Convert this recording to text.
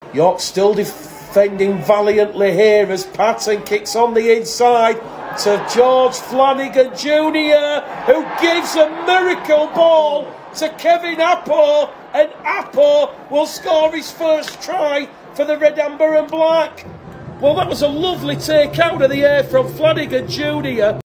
York still defending valiantly here as Patton kicks on the inside to George Flanagan Jr., who gives a miracle ball to Keven Appo, and Appo will score his first try for the Red, Amber and Black. Well, that was a lovely take out of the air from Flanagan Jr.